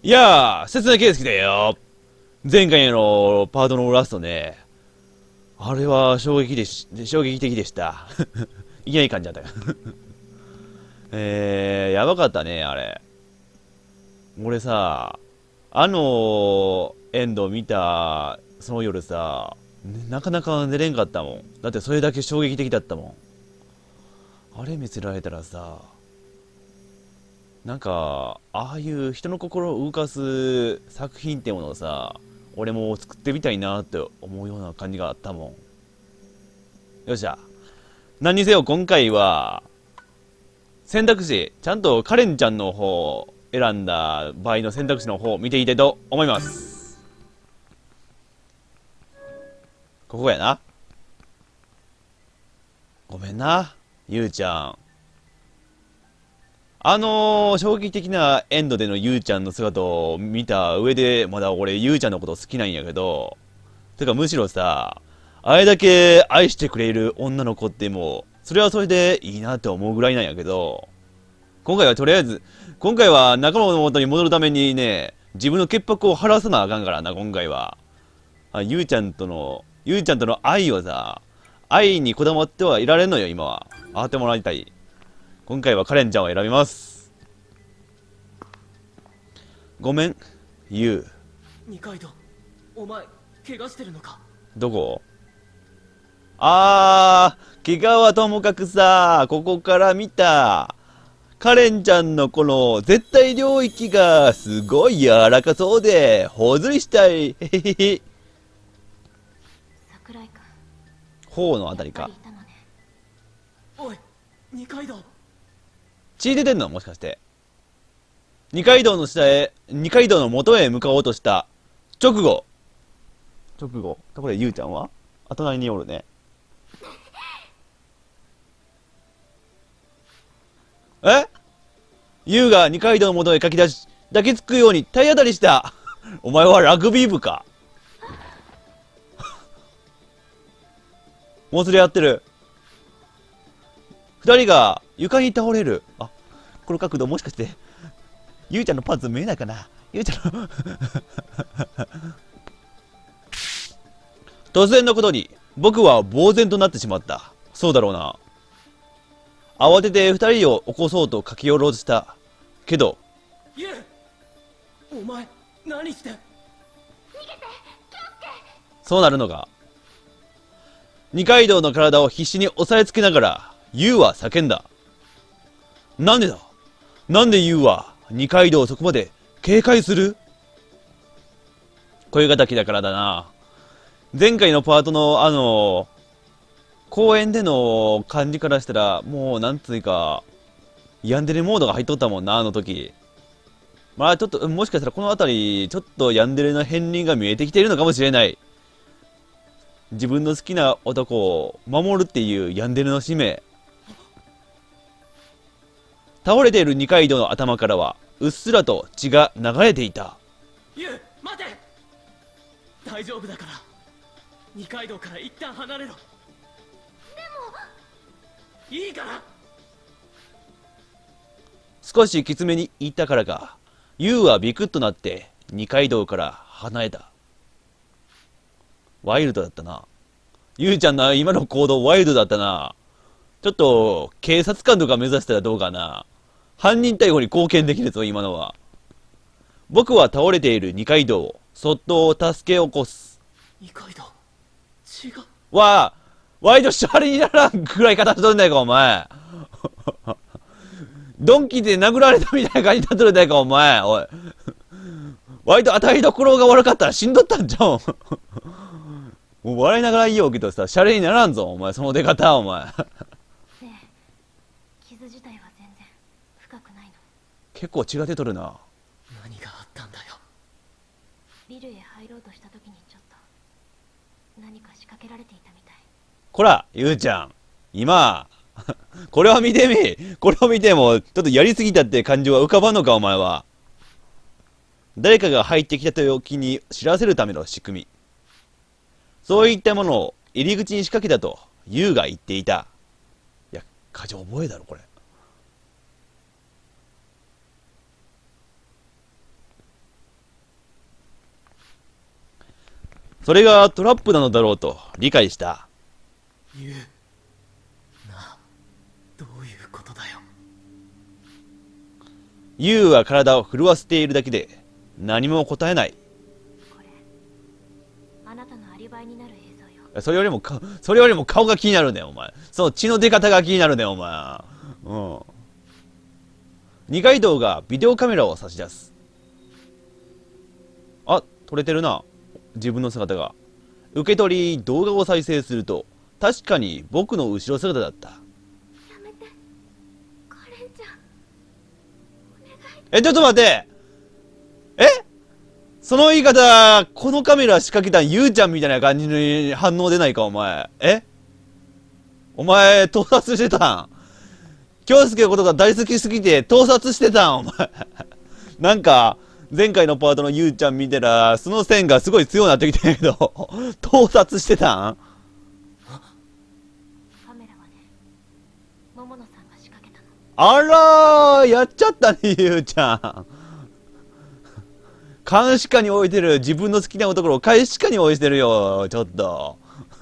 いやー、説明圭介だよ。前回のパートのラストね。あれは衝撃的でした。いきなり感じだったよ。やばかったね、あれ。俺さ、エンド見た、その夜さ、なかなか寝れんかったもん。だってそれだけ衝撃的だったもん。あれ見せられたらさ、なんか、ああいう人の心を動かす作品ってものをさ、俺も作ってみたいなって思うような感じがあったもん。よっしゃ。何にせよ今回は、選択肢、ちゃんとカレンちゃんの方を選んだ場合の選択肢の方を見ていきたいと思います。ここやな。ごめんな、ゆうちゃん。衝撃的なエンドでのゆうちゃんの姿を見た上で、まだ俺ゆうちゃんのこと好きなんやけど、てかむしろさ、あれだけ愛してくれる女の子ってもう、それはそれでいいなって思うぐらいなんやけど、今回はとりあえず、今回は仲間の元に戻るためにね、自分の潔白を晴らさなあかんからな、今回は。ゆうちゃんとの愛をさ、愛にこだわってはいられんのよ、今は。会ってもらいたい。今回はカレンちゃんを選びます。ごめん、ゆう。 二階堂、お前、怪我してるのか？ どこ？怪我はともかくさ、ここから見た。カレンちゃんのこの絶対領域がすごい柔らかそうで、ほずりしたい。へへへ。 桜井か。 頬のあたりか。 おい、二階堂。 血出てんのもしかして。二階堂の元へ向かおうとした直後。ところでゆうちゃんは隣におるね。ゆうが二階堂の元へ書き出し、抱きつくように体当たりした。お前はラグビー部か。もつれ合ってる。二人が床に倒れる。あ、この角度もしかして、ゆうちゃんのパンツ見えないかな。ゆうちゃんの突然のことに、僕は呆然となってしまった。そうだろうな。慌てて二人を起こそうと駆け寄ろうとした。けど、 ゆう、お前、何して？逃げて！ そうなるのか。二階堂の体を必死に押さえつけながら、ユウは叫んだ。なんでだ？なんでユウは二階堂をそこまで警戒する？声敵だからだな。前回のパートの公園での感じからしたら、もうなんつうか、ヤンデレモードが入っとったもんな、あの時。まあちょっと、もしかしたらこの辺り、ちょっとヤンデレの片鱗が見えてきているのかもしれない。自分の好きな男を守るっていうヤンデレの使命。倒れている二階堂の頭からは、うっすらと血が流れていた。 ゆう、待て！大丈夫だから。二階堂から一旦離れろ。でもいいから。 少しきつめに言ったからか、ユウはビクッとなって二階堂から離れた。ワイルドだったな。ユウちゃんの今の行動ワイルドだったな。ちょっと警察官とか目指したらどうかな。犯人逮捕に貢献できるぞ今のは。僕は倒れている二階堂をそっと助け起こす。 二階堂、違う。 ワイドシャレにならんくらい形取るんだよかお前。ドンキで殴られたみたいな感じになっとるんだよかお前。おい。ワイド当たりどころが悪かったら死んどったんじゃん。もう笑いながら言いようけどさ、シャレにならんぞお前、その出方お前。 ねえ、傷自体は全然深くないの。 結構血が出とるな。 何があったんだよ。 ビルへ入ろうとした時にちょっと何か仕掛けられていたみたい。 こら、ゆうちゃん。今、これを見てみ。これを見ても、ちょっとやりすぎたって感情は浮かばんのか、お前は。誰かが入ってきた時に知らせるための仕組み。そういったものを入り口に仕掛けたと、ユウが言っていた。いや、過剰覚えだろ、これ。 それがトラップなのだろうと理解した。 言うな、どういうことだよ。 ユウは体を震わせているだけで何も答えない。 これあなたのアリバイになる映像よ。 それよりも顔が気になるねお前。その血の出方が気になるねお前。うん。二階堂がビデオカメラを差し出す。あ、撮れてるな。自分の姿が。受け取り、動画を再生すると、確かに僕の後ろ姿だった。 やめて、カレンちゃん。お願い。 ちょっと待って。その言い方、このカメラ仕掛けたんゆうちゃんみたいな感じに反応出ないか、お前。お前、盗撮してたん？京介のことが大好きすぎて盗撮してたん、お前。なんか、前回のパートのゆうちゃん見てら、その線がすごい強くなってきてんやけど、盗撮してたん？ カメラはね、桃野さんが仕掛けたの。 あらー、やっちゃったね、ゆうちゃん。監視下に置いてる自分の好きなところを監視下に置いてるよ、ちょっと。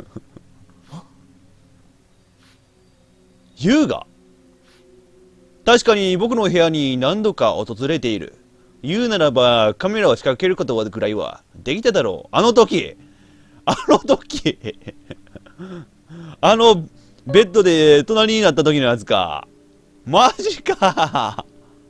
ユウが確かに僕の部屋に何度か訪れている。言うならばカメラを仕掛けることぐらいはできただろう。あの時あのベッドで隣になった時のやつか。マジか。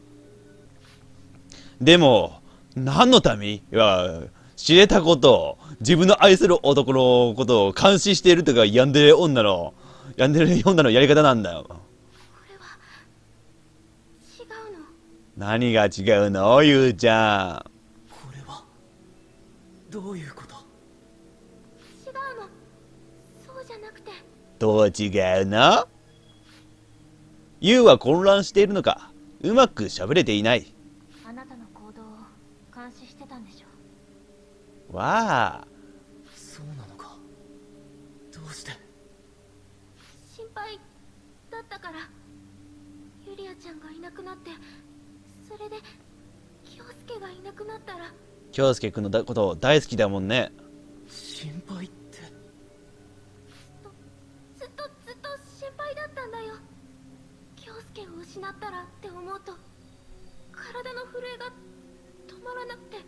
でも何のために？いや、知れたこと、自分の愛する男のことを監視しているとか病んでる女のやり方なんだよ。 これは違うの。 何が違うの、ゆうちゃん。 これはどういうこと？ 違うの。そうじゃなくて。 どう違うの？ゆうは混乱しているのか、うまく喋れていない。 あなたの行動を監視してたんでしょ。 わあ。 そうなのか。どうして？ 心配だったから。ユリアちゃんがいなくなって、それで京介がいなくなったら。 京介くんのこと大好きだもんね。 心配って？ ずっと心配だったんだよ。京介を失ったらって思うと体の震えが止まらなくて。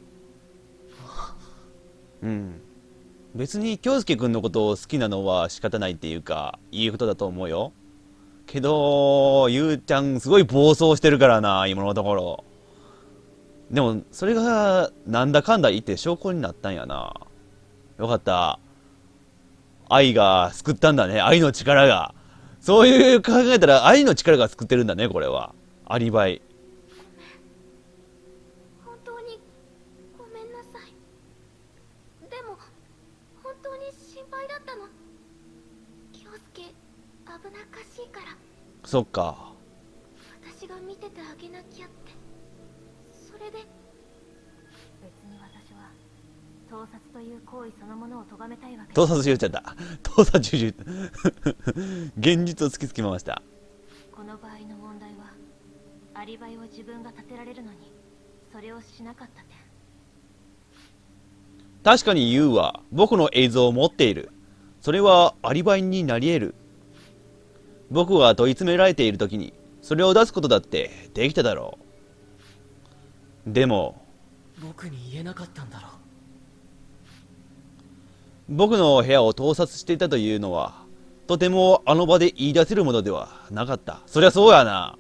うん。別に京介くんのことを好きなのは仕方ないっていうか、いいことだと思うよ。けど、ゆうちゃんすごい暴走してるからな、今のところ。でも、それが、なんだかんだ言って証拠になったんやな。よかった。愛が救ったんだね、愛の力が。そういう考えたら、愛の力が救ってるんだね、これは。アリバイ。 本当にごめんなさい。でも本当に心配だったの。京介危なっかしいから。 そっか。 私が見ててあげなきゃって。それで別に私は盗撮という行為そのものを咎めたいわけ。 盗撮し言っちゃった。盗撮し言った。現実を突きつけました。 この場合の問題はアリバイを自分が立てられるのにそれをしなかった点。 確かにユウは僕の映像を持っている。それはアリバイになり得る。僕が問い詰められている時にそれを出すことだってできただろう。でも僕に言えなかったんだろう。 僕の部屋を盗撮していたというのはとてもあの場で言い出せるものではなかった。そりゃそうやな。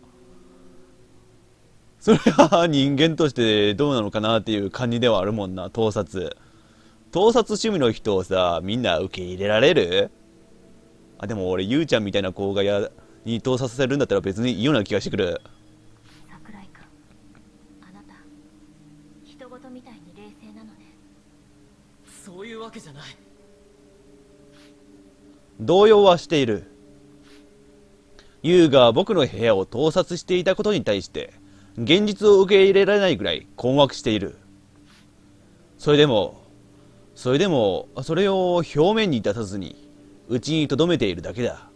それは人間としてどうなのかなっていう感じではあるもんな。盗撮趣味の人をさ、みんな受け入れられる？あ、でも俺ゆうちゃんみたいな子がに盗撮させるんだったら別にいいような気がしてくる。 桜井君、あなた人事みたいに冷静なのね。 そういうわけじゃない。 動揺はしている。ユウが僕の部屋を盗撮していたことに対して現実を受け入れられないぐらい困惑している。それでもそれを表面に出さずに内に留めているだけだ。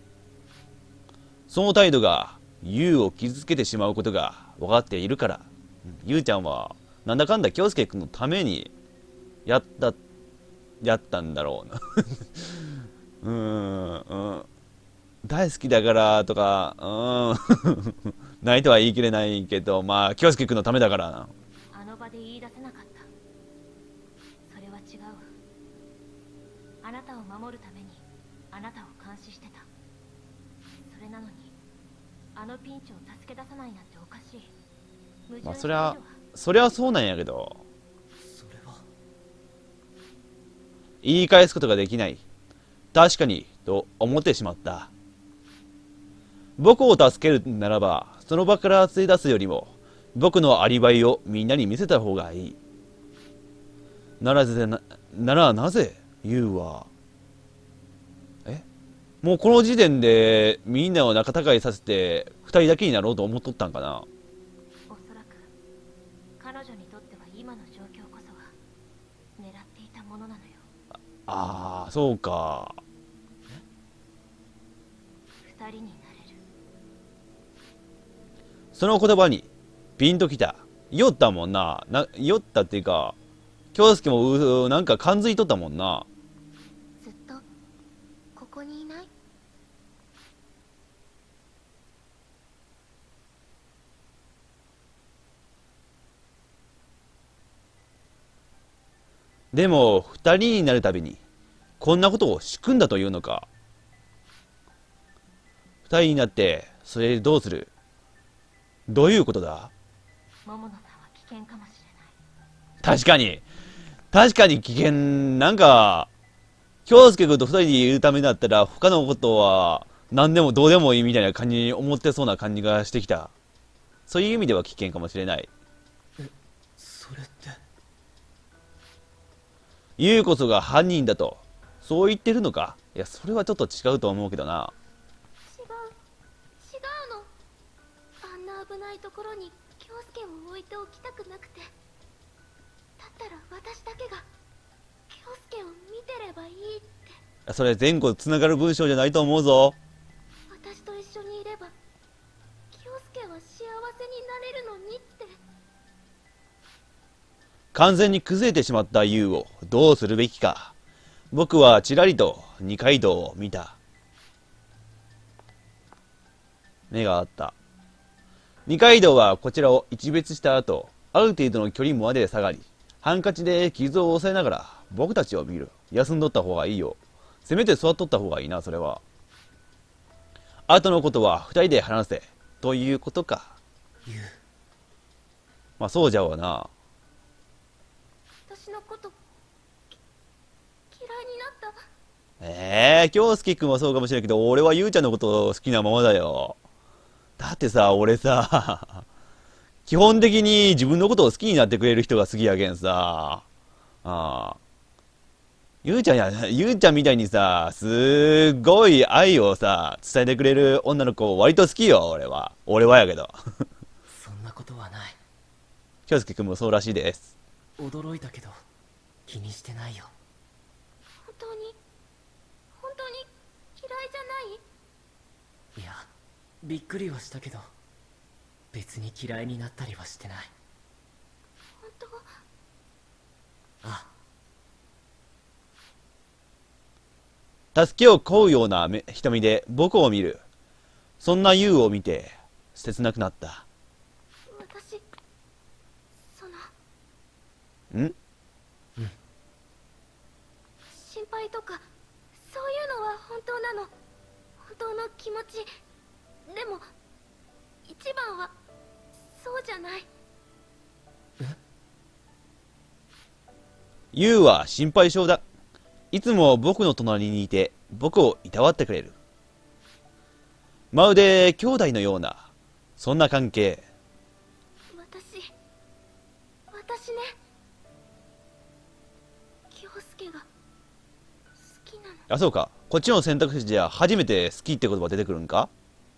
その態度がユウを傷つけてしまうことが分かっているから、ユウちゃんはなんだかんだ京介君のためにやったやったんだろうな大好きだからとかないとは言い切れないけど、まあ清介君のためだからな。 あの場で言い出せなかった。それは違う。あなたを守るためにあなたを監視してた。それなのにあのピンチを助け出さないなんておかしい。 まあそりゃそうなんやけど、 それは言い返すことができない。確かにと思ってしまった。僕を助けるならばその場から連れ出すよりも僕のアリバイをみんなに見せた方がいい。ならなぜユウはもうこの時点でみんなを仲違いさせて二人だけになろうと思っとったんかな。 おそらく彼女にとっては今の状況こそが狙っていたものなのよ。 ああそうか。 二人になれる。 その言葉にピンときた。酔ったもんな。酔ったっていうか京介もなんか感づいとったもんな。 ずっとここにいない？ でも二人になるたびにこんなことを仕組んだというのか。二人になってそれでどうする？どういうことだ？ 桃野さんは危険かもしれない。 確かに危険。なんか京介君と二人でいるためだったら他のことは何でもどうでもいいみたいな感じに思ってそうな感じがしてきた。そういう意味では危険かもしれない。 それってユウこそが犯人だとそう言ってるのか？いやそれはちょっと違うと思うけどな。 違うの。あんな危ないところに京介を置いておきたくなくて。だったら私だけが京介を見てればいいって。 それ前後つながる文章じゃないと思うぞ。 私と一緒にいれば京介は幸せになれるのにって。 完全に崩れてしまったユウをどうするべきか。僕はちらりと二階堂を見た。目があった。二階堂はこちらを一別した後、ある程度の距離まで下がり、ハンカチで傷を押さえながら僕たちを見る。休んどった方がいいよ。せめて座っとった方がいいな、それは。後のことは二人で話せ。ということか。まあそうじゃわな。 私のこと嫌いになった。 京介君はそうかもしれないけど、俺はゆうちゃんのこと好きなままだよ。だってさ、俺さ、基本的に自分のことを好きになってくれる人が好きやけんさ。ゆうちゃんみたいにさ、すっごい愛をさ、伝えてくれる女の子割と好きよ、俺は。俺はやけど。 そんなことはない。 京介君もそうらしいです。 驚いたけど気にしてないよ。 本当に嫌いじゃない？ いや、びっくりはしたけど別に嫌いになったりはしてない。 本当？ あ助けを請うような瞳で僕を見る。そんなユウを見て切なくなった。 私ん？ 心配とかそういうのは本当なの。本当の気持ち。でも一番はそうじゃない。 ユウは心配性だ。いつも僕の隣にいて僕をいたわってくれる。まるで兄弟のようなそんな関係。 私ね、京介が好きなの。 あ、そうか。こっちの選択肢じゃ初めて好きって言葉出てくるんか？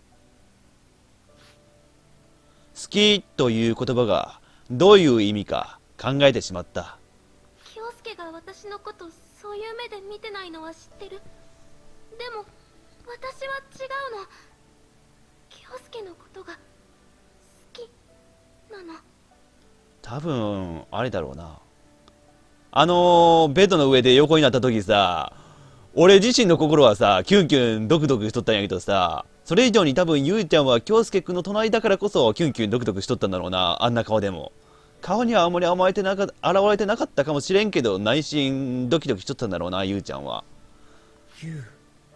好きという言葉がどういう意味か考えてしまった。 京介が私のことそういう目で見てないのは知ってる。でも私は違うの。京介のことが好きなの。 多分あれだろうな。 ベッドの上で横になった時さ、俺自身の心はさ、キュンキュンドクドクしとったんやけどさ、それ以上に多分ゆうちゃんは京介くんの隣だからこそキュンキュンドクドクしとったんだろうな、あんな顔でも。顔にはあんまり現れてなかったかもしれんけど、内心ドキドキしとったんだろうな、ゆうちゃんは。 ユウ。 でも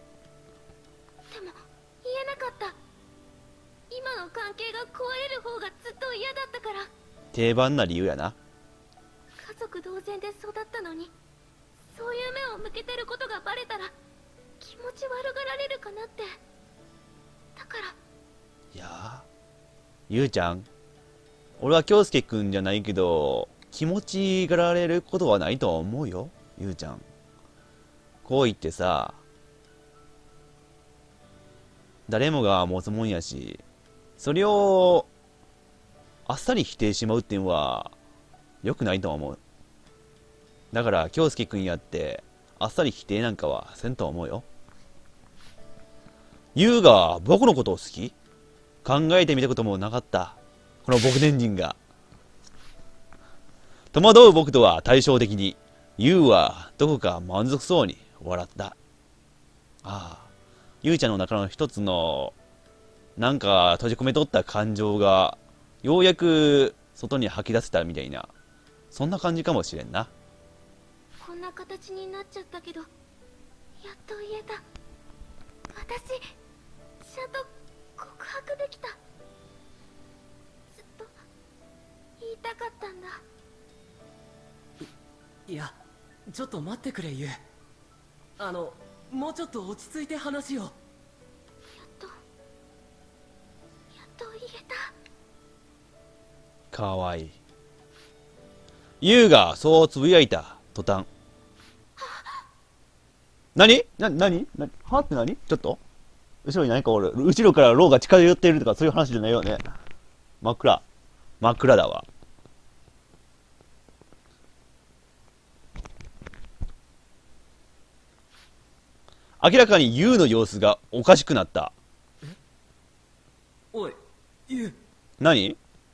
言えなかった。今の関係が壊れる方がずっと嫌だったから。 定番な理由やな。 家族同然で育ったのに、そういう目を向けてることがバレたら気持ち悪がられるかなって。だから。 いやー、ゆうちゃん、俺は京介くんじゃないけど、気持ちがられることはないと思うよ、ゆうちゃん。こう言ってさ、誰もが持つもんやし、それをあっさり否定しまうっていうのは良くないと思う。だから京介くんやってあっさり否定なんかはせんと思うよ。優が僕のことを好き？考えてみたこともなかった、この僕年人が。戸惑う僕とは対照的に優はどこか満足そうに笑った。ああ、優ちゃんの中の一つのなんか閉じ込めとった感情がようやく外に吐き出せたみたいな、そんな感じかもしれんな。 こんな形になっちゃったけど、やっと言えた。私ちゃんと告白できた。ずっと言いたかったんだ。 いや、ちょっと待ってくれ、ユウ。もうちょっと落ち着いて話を。 やっと言えた。 かわいい。優がそうつぶやいた途端、何はって何？ちょっと後ろに何かおる。後ろからローが近寄っているとかそういう話じゃないよね。真っ暗だわ。明らかに優の様子がおかしくなった。 おい、ユウ。 何？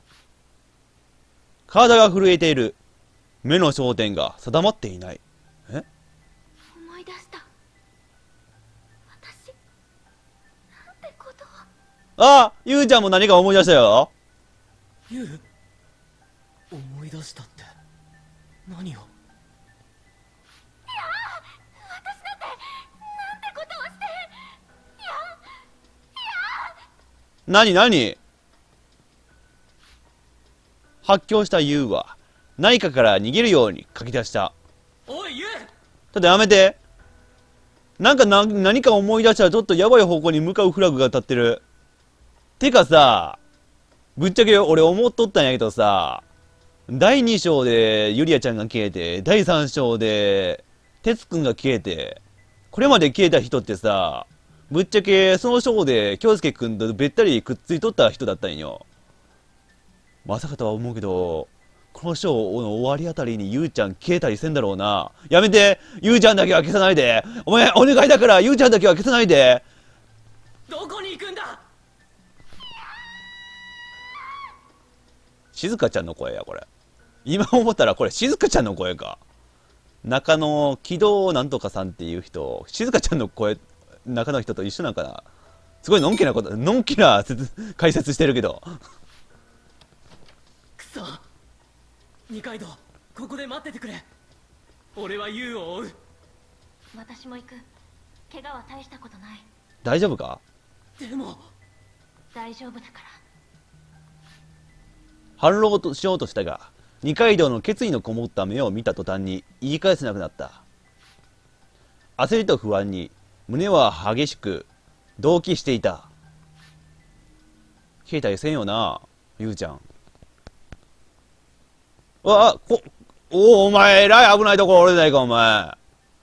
体が震えている。目の焦点が定まっていない。 思い出した。私なんてことを。 ああ、ゆうちゃんも何か思い出したよ。 ユウ、思い出したって何を？ 何発狂したユウは何かから逃げるように書き出した。 おいユウ、 ちょっとやめて。何か思い出したらちょっとやばい方向に向かうフラグが立ってる。てかさ、ぶっちゃけ俺思っとったんやけどさ、第2章でユリアちゃんが消えて、第3章で哲くんが消えて、これまで消えた人ってさ、ぶっちゃけその章で京介くんとべったりくっついとった人だったんよ。まさかとは思うけど、この章の終わりあたりにゆうちゃん消えたりせんだろうな。やめて、ゆうちゃんだけは消さないで。お前お願いだからゆうちゃんだけは消さないで。 どこに行くんだ？ 静香ちゃんの声やこれ。今思ったらこれ静香ちゃんの声か。中野木戸なんとかさんっていう人、静香ちゃんの声、中の人と一緒なんかな。すごいのんきな解説してるけど。 くそ、二階堂、ここで待っててくれ。俺はユウを追う。 私も行く。怪我は大したことない。 大丈夫か？ でも大丈夫だから。 反論としようとしたが、二階堂の決意のこもった目を見た途端に言い返せなくなった。焦りと不安に胸は激しく動悸していた。消えたりせんよな、ゆうちゃん。お前、えらい危ないところおるじゃないか、お前。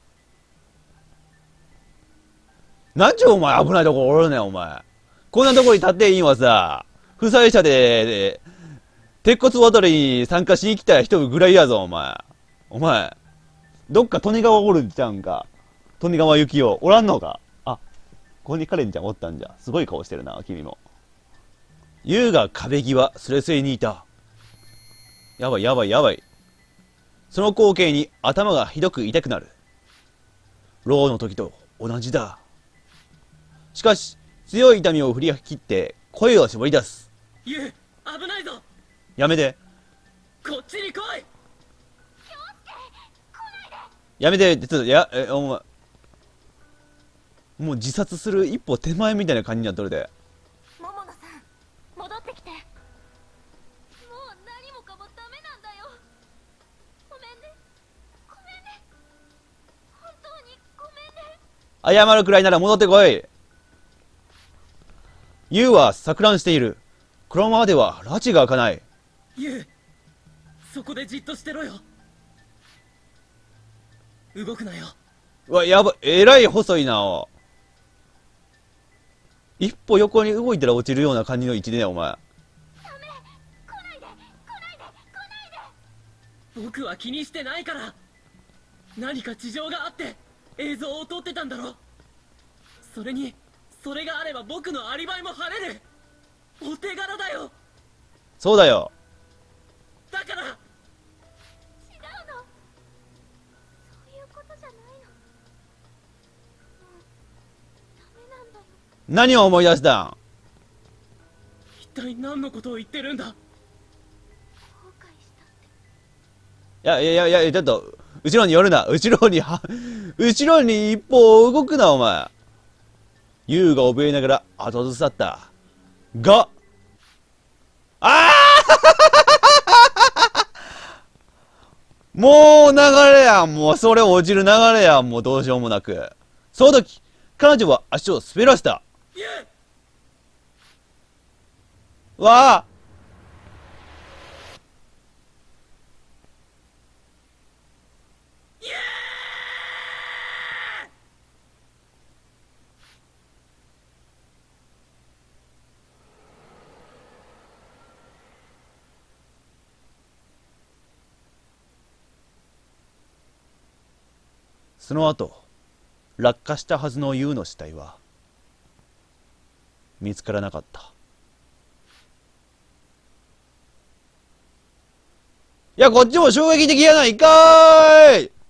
なんちゅうお前、危ないところおるねん、お前。こんなところに立っていいんはさ、負傷者で、鉄骨渡りに参加しに来た人ぐらいやぞ、お前。お前、どっか利根川おるんちゃうんか。利根川幸雄、おらんのか。あ、ここにカレンちゃんおったんじゃ。すごい顔してるな、君も。優が壁際、スレスレにいた。やばい。 その光景に頭がひどく痛くなる。ローの時と同じだ。しかし、強い痛みを振り切って声を絞り出す。 ユウ、危ないぞ。 やめて。 こっちに来い。 やめて、ちょっと、お前。もう自殺する一歩手前みたいな感じになっとるで。 桃野さん、戻ってきて。もう何もかもダメなんだよ。ごめんね。ごめんね。本当にごめんね。 謝るくらいなら戻ってこい。ユウは錯乱している。このままでは拉致が開かない。 ユウ、そこでじっとしてろよ。動くなよ。 うわ、やば、えらい細いな、お。一歩横に動いたら落ちるような感じの位置でね、お前。 ダメ。来ないで。来ないで。来ないで。 僕は気にしてないから。何か事情があって映像を撮ってたんだろ。それにそれがあれば僕のアリバイも晴れる。お手柄だよ。 そうだよ。 だから違うの。そういうことじゃないの。もうダメなんだよ。 何を思い出したん？ 一体何のことを言ってるんだ。 後悔したって。 いや、ちょっと、後ろに寄るな。後ろに一歩動くな、お前。ユウが怯えながら後ずさった。が、もう流れやん。もうそれ落ちる流れやん。もうどうしようもなく。その時、彼女は足を滑らせた。 ユウ、 わあ、その後、落下したはずのユウの死体は見つからなかった。いや、こっちも衝撃的やないかーい。